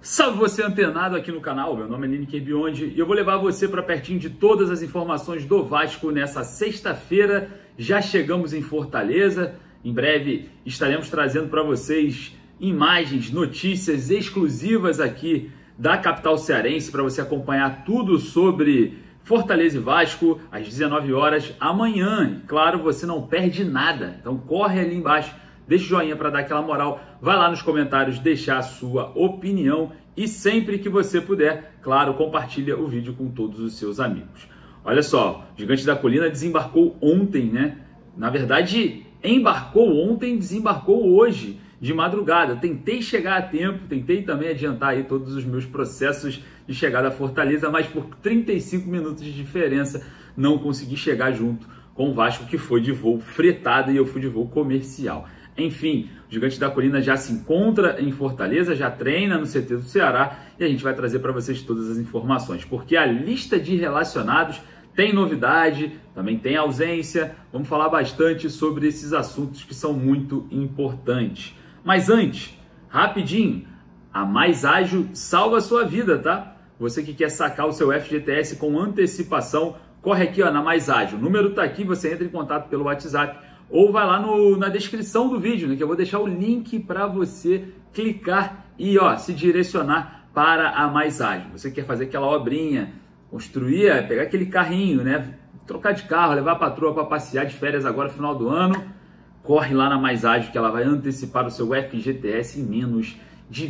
Salve você antenado aqui no canal, meu nome é Lineker Biondi e eu vou levar você para pertinho de todas as informações do Vasco nessa sexta-feira. Já chegamos em Fortaleza, em breve estaremos trazendo para vocês imagens, notícias exclusivas aqui da capital cearense para você acompanhar tudo sobre Fortaleza e Vasco às 19 horas amanhã. E, claro, você não perde nada, então corre ali embaixo. Deixa o joinha para dar aquela moral, vai lá nos comentários deixar a sua opinião e sempre que você puder, claro, compartilha o vídeo com todos os seus amigos. Olha só, o Gigante da Colina desembarcou ontem, né? Na verdade, embarcou ontem, desembarcou hoje, de madrugada. Tentei chegar a tempo, tentei também adiantar aí todos os meus processos de chegada a Fortaleza, mas por 35 minutos de diferença não consegui chegar junto com o Vasco, que foi de voo fretado e eu fui de voo comercial. Enfim, o Gigante da Colina já se encontra em Fortaleza, já treina no CT do Ceará e a gente vai trazer para vocês todas as informações, porque a lista de relacionados tem novidade, também tem ausência, vamos falar bastante sobre esses assuntos que são muito importantes. Mas antes, rapidinho, a Mais Ágil salva a sua vida, tá? Você que quer sacar o seu FGTS com antecipação, corre aqui ó, na Mais Ágil, o número tá aqui, você entra em contato pelo WhatsApp, ou vai lá na descrição do vídeo, né, que eu vou deixar o link para você clicar e ó, se direcionar para a Mais Ágil. Você quer fazer aquela obrinha, construir, pegar aquele carrinho, né, trocar de carro, levar a patroa para passear de férias agora no final do ano, corre lá na Mais Ágil que ela vai antecipar o seu FGTS em menos de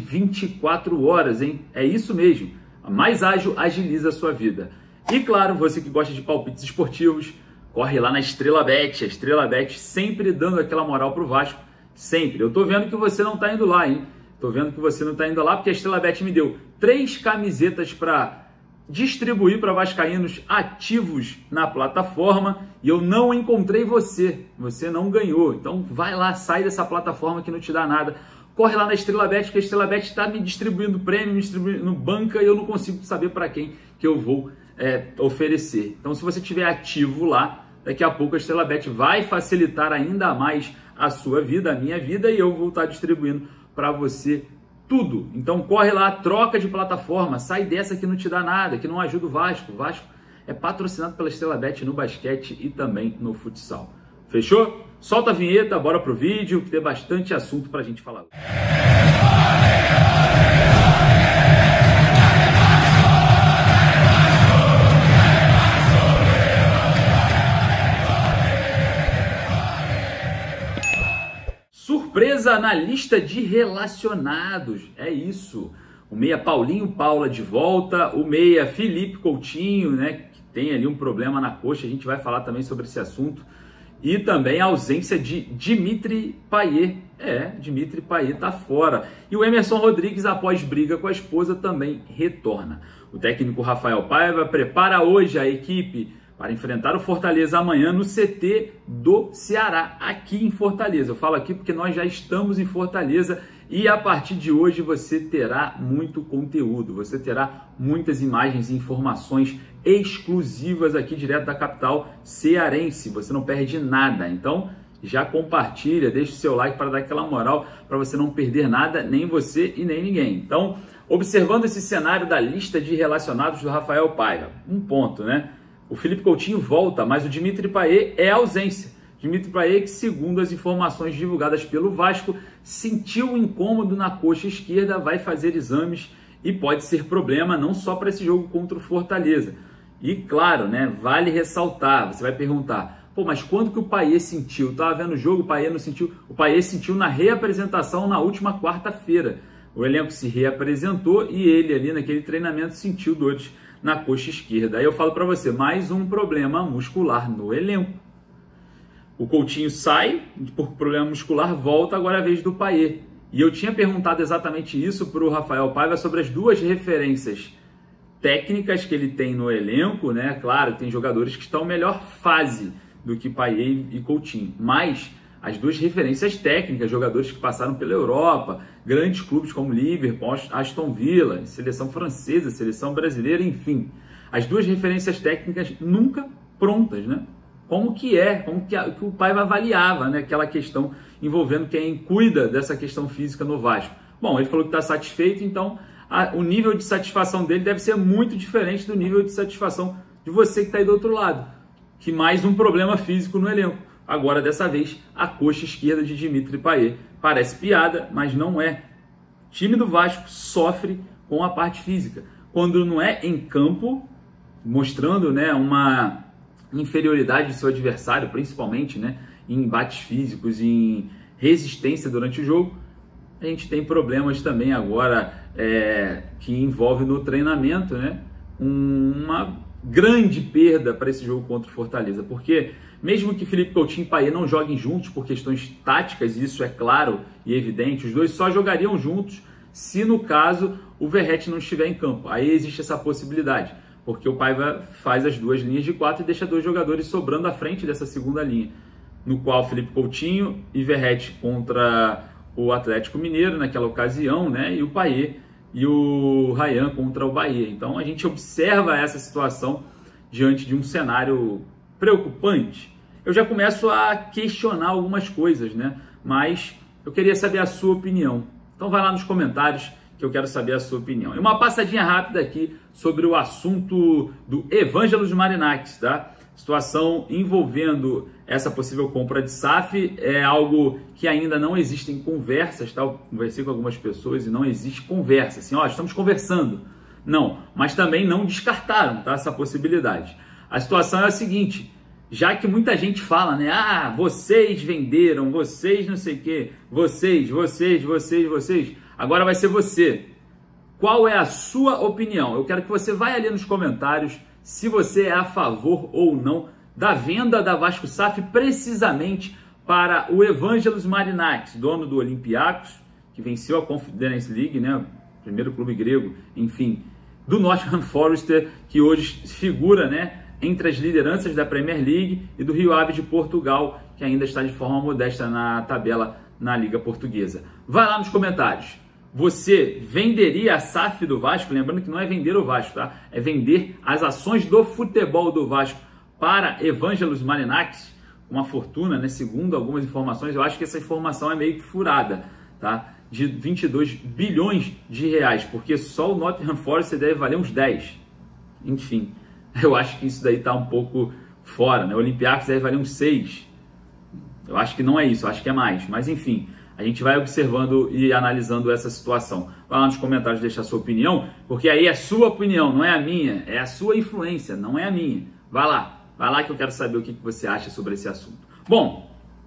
24 horas, hein? É isso mesmo, a Mais Ágil agiliza a sua vida. E claro, você que gosta de palpites esportivos, corre lá na Estrela Bet, a Estrela Bet sempre dando aquela moral pro Vasco, sempre. Eu tô vendo que você não tá indo lá, hein? Tô vendo que você não tá indo lá porque a Estrela Bet me deu 3 camisetas para distribuir para vascaínos ativos na plataforma e eu não encontrei você. Você não ganhou. Então vai lá, sai dessa plataforma que não te dá nada. Corre lá na Estrela Bet, porque a Estrela Bet está me distribuindo prêmio, me distribuindo banca e eu não consigo saber para quem que eu vou oferecer. Então, se você tiver ativo lá, daqui a pouco a Estrela Bet vai facilitar ainda mais a sua vida, a minha vida, e eu vou estar distribuindo para você tudo. Então, corre lá, troca de plataforma, sai dessa que não te dá nada, que não ajuda o Vasco. O Vasco é patrocinado pela Estrela Bet no basquete e também no futsal. Fechou? Solta a vinheta, bora pro vídeo, que tem bastante assunto pra gente falar. Surpresa na lista de relacionados, é isso. O meia Paulinho Paula de volta, o meia Felipe Coutinho, né, que tem ali um problema na coxa, a gente vai falar também sobre esse assunto. E também a ausência de Dimitri Payet. Dimitri Payet tá fora. E o Emerson Rodrigues, após briga com a esposa, também retorna. O técnico Rafael Paiva prepara hoje a equipe para enfrentar o Fortaleza amanhã no CT do Ceará, aqui em Fortaleza. Eu falo aqui porque nós já estamos em Fortaleza e a partir de hoje você terá muito conteúdo, você terá muitas imagens e informações exclusivas aqui direto da capital cearense. Você não perde nada, então já compartilha, deixa o seu like para dar aquela moral, para você não perder nada, nem você e nem ninguém. Então, observando esse cenário da lista de relacionados do Rafael Paiva, um ponto, né? O Felipe Coutinho volta, mas o Dimitri Payet é ausência. Dimitri Payet, que segundo as informações divulgadas pelo Vasco, sentiu um incômodo na coxa esquerda, vai fazer exames e pode ser problema não só para esse jogo contra o Fortaleza. E claro, né, vale ressaltar, você vai perguntar, pô, mas quando que o Payet sentiu? Eu tava vendo o jogo, o Payet não sentiu. O Payet sentiu na reapresentação na última quarta-feira. O elenco se reapresentou e ele ali naquele treinamento sentiu dores na coxa esquerda. Aí eu falo para você, mais um problema muscular no elenco. O Coutinho sai por problema muscular, volta agora a vez do Payet. E eu tinha perguntado exatamente isso para o Rafael Paiva sobre as duas referências técnicas que ele tem no elenco, né? Claro, tem jogadores que estão em melhor fase do que Payet e Coutinho, mas as duas referências técnicas, jogadores que passaram pela Europa, grandes clubes como Liverpool, Aston Villa, seleção francesa, seleção brasileira, enfim. As duas referências técnicas nunca prontas, né? Como que o Paiva avaliava, né, aquela questão envolvendo quem cuida dessa questão física no Vasco. Bom, ele falou que está satisfeito, então o nível de satisfação dele deve ser muito diferente do nível de satisfação de você que está aí do outro lado. Que mais um problema físico no elenco. Agora, dessa vez, a coxa esquerda de Dimitri Payet. Parece piada, mas não é. O time do Vasco sofre com a parte física. Quando não é em campo, mostrando, né, uma inferioridade do seu adversário, principalmente, né, em embates físicos, em resistência durante o jogo, a gente tem problemas também agora que envolve no treinamento, né, uma grande perda para esse jogo contra o Fortaleza, porque mesmo que Felipe Coutinho e Payet não joguem juntos por questões táticas, isso é claro e evidente, os dois só jogariam juntos se no caso o Verratti não estiver em campo. Aí existe essa possibilidade, porque o Paiva faz as duas linhas de 4 e deixa 2 jogadores sobrando à frente dessa segunda linha, no qual Felipe Coutinho e Verratti contra o Atlético Mineiro naquela ocasião, né? E o Payet e o Ryan contra o Bahia. Então a gente observa essa situação diante de um cenário preocupante. Eu já começo a questionar algumas coisas, né? Mas eu queria saber a sua opinião. Então vai lá nos comentários que eu quero saber a sua opinião. E uma passadinha rápida aqui sobre o assunto do Evangelos Marinakis, tá? Situação envolvendo essa possível compra de SAF é algo que ainda não existem conversas, tá? Eu conversei com algumas pessoas e não existe conversa, assim, ó, estamos conversando. Não, mas também não descartaram, tá, essa possibilidade. A situação é a seguinte, já que muita gente fala, né, vocês venderam, vocês não sei o quê, vocês, agora vai ser você. Qual é a sua opinião? Eu quero que você vá ali nos comentários se você é a favor ou não da venda da Vasco SAF precisamente para o Evangelos Marinakis, dono do Olympiacos, que venceu a Conference League, né, o primeiro clube grego, enfim, do Nottingham Forest, que hoje figura, né, entre as lideranças da Premier League, e do Rio Ave de Portugal, que ainda está de forma modesta na tabela na Liga Portuguesa. Vai lá nos comentários. Você venderia a SAF do Vasco? Lembrando que não é vender o Vasco, tá? É vender as ações do futebol do Vasco para Evangelos Marinakis, uma fortuna, né? Segundo algumas informações, eu acho que essa informação é meio que furada, tá? De 22 bilhões de reais, porque só o Nottingham Forest deve valer uns 10. Enfim, eu acho que isso daí tá um pouco fora, né? O Olympiacos deve valer uns 6. Eu acho que não é isso, eu acho que é mais, mas enfim. A gente vai observando e analisando essa situação. Vai lá nos comentários deixar a sua opinião, porque aí é a sua opinião, não é a minha, é a sua influência, não é a minha. Vai lá que eu quero saber o que você acha sobre esse assunto. Bom,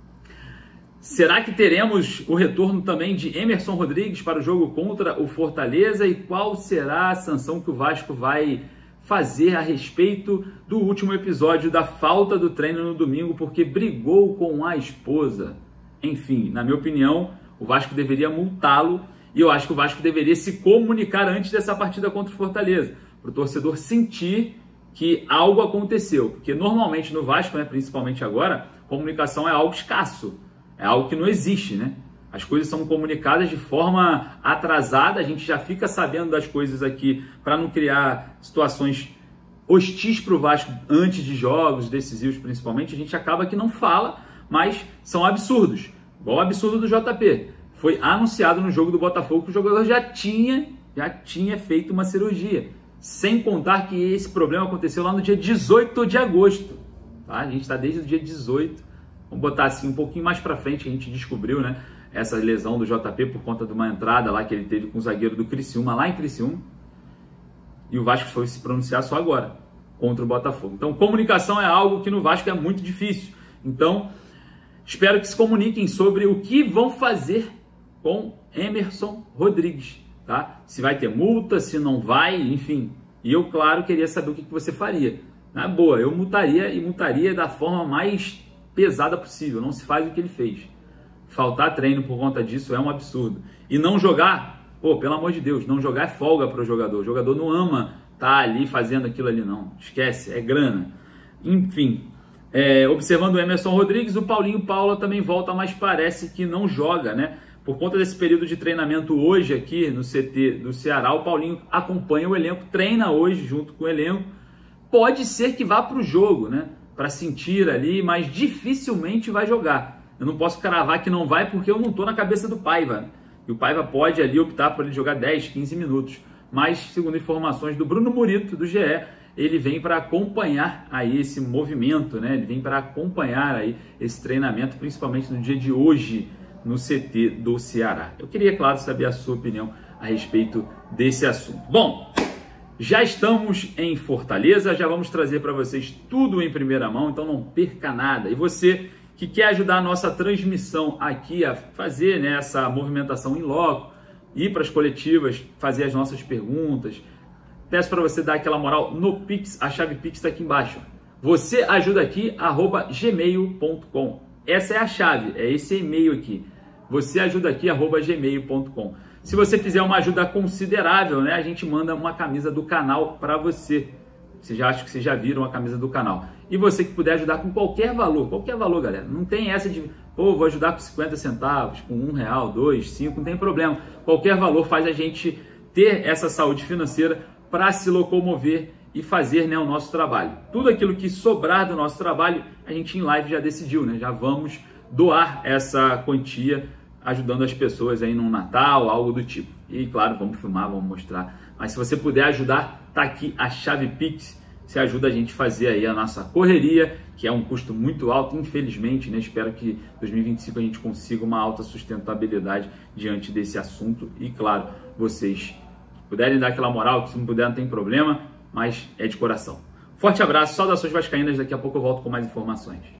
será que teremos o retorno também de Emerson Rodrigues para o jogo contra o Fortaleza? E qual será a sanção que o Vasco vai fazer a respeito do último episódio da falta do treino no domingo porque brigou com a esposa? Enfim, na minha opinião, o Vasco deveria multá-lo e eu acho que o Vasco deveria se comunicar antes dessa partida contra o Fortaleza, para o torcedor sentir que algo aconteceu. Porque normalmente no Vasco, né, principalmente agora, comunicação é algo escasso, é algo que não existe, né? As coisas são comunicadas de forma atrasada, a gente já fica sabendo das coisas aqui para não criar situações hostis para o Vasco antes de jogos decisivos principalmente, a gente acaba que não fala, mas são absurdos. Igual o absurdo do JP. Foi anunciado no jogo do Botafogo que o jogador já tinha feito uma cirurgia. Sem contar que esse problema aconteceu lá no dia 18 de agosto. Tá? A gente está desde o dia 18. Vamos botar assim um pouquinho mais para frente, a gente descobriu, né, essa lesão do JP por conta de uma entrada lá que ele teve com o zagueiro do Criciúma, lá em Criciúma. E o Vasco foi se pronunciar só agora, contra o Botafogo. Então, comunicação é algo que no Vasco é muito difícil. Então, espero que se comuniquem sobre o que vão fazer com Emerson Rodrigues, tá? Se vai ter multa, se não vai, enfim. E eu, claro, queria saber o que você faria. Na boa, eu multaria e multaria da forma mais pesada possível. Não se faz o que ele fez. Faltar treino por conta disso é um absurdo. E não jogar, pô, pelo amor de Deus, não jogar é folga para o jogador. O jogador não ama estar ali fazendo aquilo ali, não. Esquece, é grana. Enfim. Observando o Emerson Rodrigues, o Paulinho Paula também volta, mas parece que não joga, né? Por conta desse período de treinamento hoje aqui no CT do Ceará, o Paulinho acompanha o elenco, treina hoje junto com o elenco. Pode ser que vá para o jogo, né? Para sentir ali, mas dificilmente vai jogar. Eu não posso cravar que não vai porque eu não estou na cabeça do Paiva. E o Paiva pode ali optar por ele jogar 10, 15 minutos. mas segundo informações do Bruno Murito, do GE, ele vem para acompanhar aí esse movimento, né? Ele vem para acompanhar aí esse treinamento, principalmente no dia de hoje, no CT do Ceará. Eu queria, claro, saber a sua opinião a respeito desse assunto. Bom, já estamos em Fortaleza, já vamos trazer para vocês tudo em primeira mão, então não perca nada. E você que quer ajudar a nossa transmissão aqui a fazer, né, essa movimentação em loco, ir para as coletivas, fazer as nossas perguntas, peço para você dar aquela moral no Pix, a chave Pix está aqui embaixo. Você ajuda aqui, @gmail.com. Essa é a chave, é esse e-mail aqui. Você ajuda aqui, @gmail.com. Se você fizer uma ajuda considerável, né, a gente manda uma camisa do canal para você. Acho que vocês já viram a camisa do canal. E você que puder ajudar com qualquer valor, galera. Não tem essa de, pô, vou ajudar com 50 centavos, com R$1, 2, 5, não tem problema. Qualquer valor faz a gente ter essa saúde financeira para se locomover e fazer, né, o nosso trabalho. Tudo aquilo que sobrar do nosso trabalho, a gente em live já decidiu, né? Já vamos doar essa quantia ajudando as pessoas aí no Natal, algo do tipo. E claro, vamos filmar, vamos mostrar. Mas se você puder ajudar, tá aqui a chave Pix. Você ajuda a gente a fazer aí a nossa correria, que é um custo muito alto, infelizmente, né? Espero que em 2025 a gente consiga uma alta sustentabilidade diante desse assunto. E claro, vocês puderem dar aquela moral, que se não puder não tem problema, mas é de coração. Forte abraço, saudações vascaínas, daqui a pouco eu volto com mais informações.